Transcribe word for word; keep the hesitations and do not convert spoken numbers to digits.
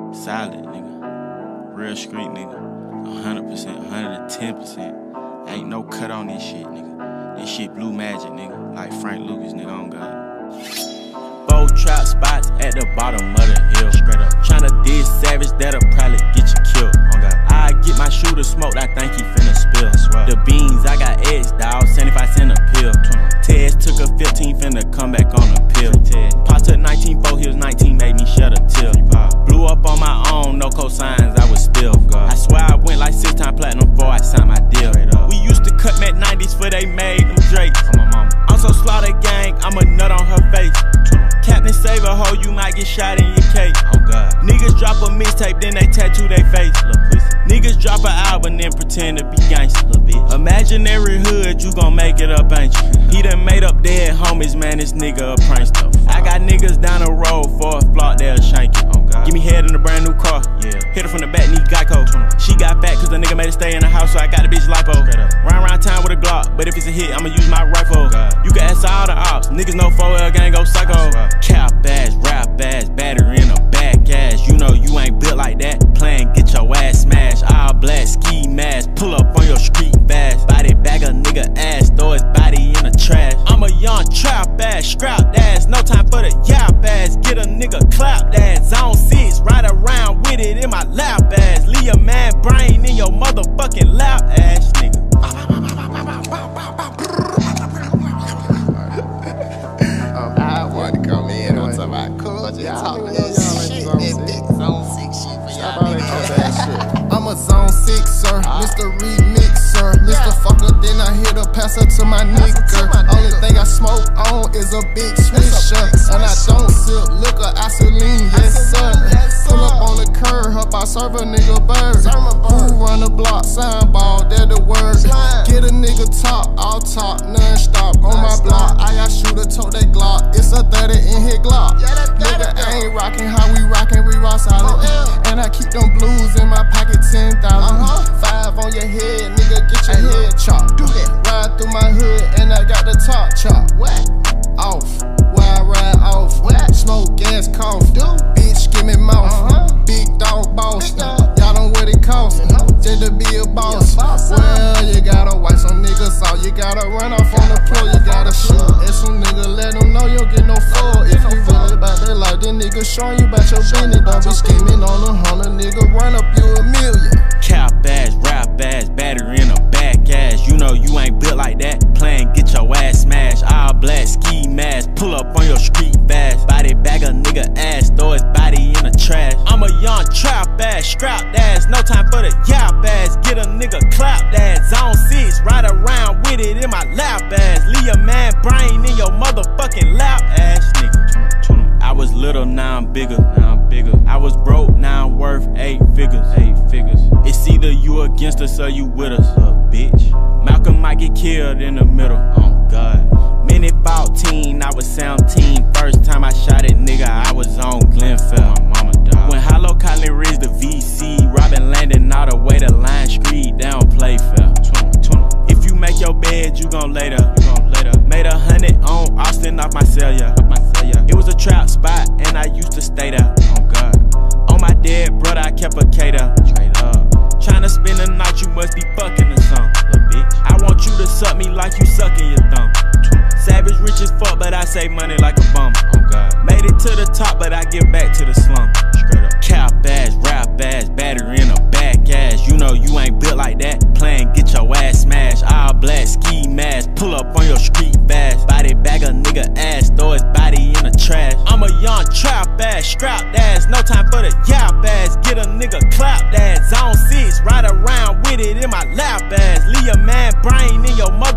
Solid, nigga. Real street, nigga. one hundred percent, one hundred ten percent. Ain't no cut on this shit, nigga. This shit blue magic, nigga. Like Frank Lucas, nigga, on God. Four trap spots at the bottom of the hill. Straight up. Tryna diss savage, that'll probably get you killed. On God. I get my shooter smoked, I think he finna spill. The beans, I got eggs, dawg, seventy-five cent a pill. Tez took a fifteen, finna come back on a pill. Pop took nineteen, four, he was nineteen, made me shed a tear. Blew up on my own, no cosigns, I was still. I swear I went like six time platinum before I signed my deal. We used to cut Mac nineties for they made them Drakes. I'm so slaughter gang, I'm a nut on her face. Captain save a hoe, you might get shot in your cake. Oh God. Niggas drop a mixtape, then they tattoo they face. Niggas drop an album, then pretend to be gangsta. Imaginary hood, you gon' make it up, ain't you? He done made up dead homies, man, this nigga a prankster. I got niggas down the road for a flock, they'll shank it. Oh God. Give me head in a brand new car. Yeah. Hit her from the back, need Geico. She got fat cause the nigga made her stay in the house, so I got the bitch lipo. Run around town with a Glock, but if it's a hit, I'ma use my rifle. Oh you can ask all the ops, niggas know four L gang go psycho. Cap ass, rap ass, battery in a back ass. You know you ain't built like that. Playin', get your ass smashed. All black ski mask, pull up on your street fast. Body bag a nigga ass, throw his body in the trash. I'm a young trap ass, scrap ass, no time for the yap ass. Get a nigga clap ass, zone six, ride around with it in my lap ass. Leave a man brain in your motherfucking lap ass, nigga. I want to come in on some of my cool, just talking that shit, that big zone six shit for y'all niggas. I'm a zone sixer, Mister Remixer, Mister Fucker, then I hit a passer to my nigga. Only thing I smoke on is a big swisher, and I don't sip liquor, I sip lean, yes sir. Pull up on the curb, help I serve a nigga bird. Who run the block, sign ball, they're the word. Get a nigga top, all talk, non-stop on my block. I got shooter, tote that Glock, it's a thirty in his Glock. Nigga ain't rockin' how we rockin', we rock solid. And I keep them blues in my pocket, ten thousand. Five on your head, nigga, get your head chopped. Do that. Ride through my hood, and I got the top chop. What? Off, where I ride off. What? Smoke, gas, cough. Do? Bitch, give me mouth. Uh-huh. Big dog boss. Y'all know what it costs. You know? Just to be a boss. boss well, you gotta wipe some niggas out. You gotta run off on the floor. You gotta shoot at some nigga. Let them know you get no fall. If you really about that life, then nigga showing you about your business. Don't be scheming on a hundred, nigga. Run up you a million. Cap ass, rap ass, battery in a back ass. You know you ain't built like that. Playin', get your ass smashed. All black ski mask, pull up on your street fast. Body bag a nigga ass, throw his body in the trash. I'm a young trap ass, scrap ass, no time for the yap ass. Get a nigga clap ass, zone six, ride around with it in my lap ass. Leave a man brain in your motherfucking lap ass, nigga. I was little, now I'm bigger. Now I'm bigger. I was broke, now I'm worth eight figures. Eight figures. It's either you against us or you with us, uh, bitch. Malcolm might get killed in the middle. Oh God. Minute fourteen, I was seventeen. First time I shot it, nigga, I was on Glenfell. My mama died. When Hollow Collin Ridge the V C, Robin Landon all the way to Line Street, they don't play fair. If you make your bed, you gon' lay there. You gon' lay there. Made a hundred on Austin off my cell, yeah. Off my cell, yeah. It was a trap spot, and I used to stay there. Oh God. On my dead brother, I kept a K there. Straight up. Tryna spend the night, you must be fucking or something. Little bitch. I want you to suck me like you sucking your thumb. Savage rich as fuck, but I save money like a bum. Oh God. Made it to the top, but I give back to the slum. Straight up. Cap ass, rap ass, battery in a back ass. You know you ain't built like that. Playin', get your ass smashed. All black ski mask, pull up on your street fast. Body bag a nigga ass, throw his body in the trash. I'm a young trap ass, scrap ass, no time for the yap ass. Get a nigga clap ass, zone six, ride around with it in my lap ass. Leave a man brain in your mother